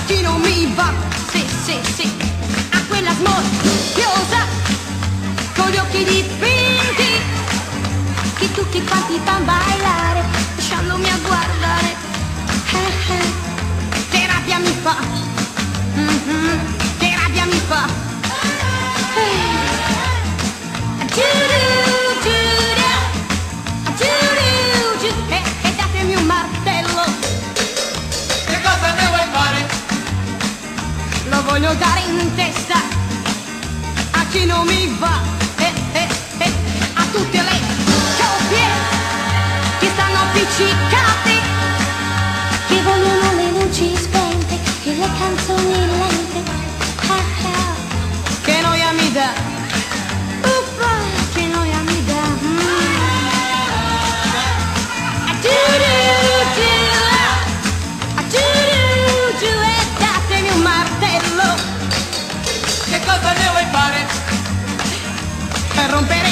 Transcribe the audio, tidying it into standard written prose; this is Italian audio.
chi non mi va, sì, sì, sì, a quella smorfiosa, con gli occhi dipinti, che tutti quanti fan bailare, lasciandomi a guardare, che rabbia mi fa, che rabbia mi fa. E datemi un martello. Che cosa ne vuoi fare? Lo voglio dare in testa a chi non mi va, a tutte le coppie che stanno appiccicate, che vogliono le luci spente e le canzoni lente. che noia mi dà, uffa, che noia mi dà. E datemi un martello Che cosa ne vuoi fare? per rompere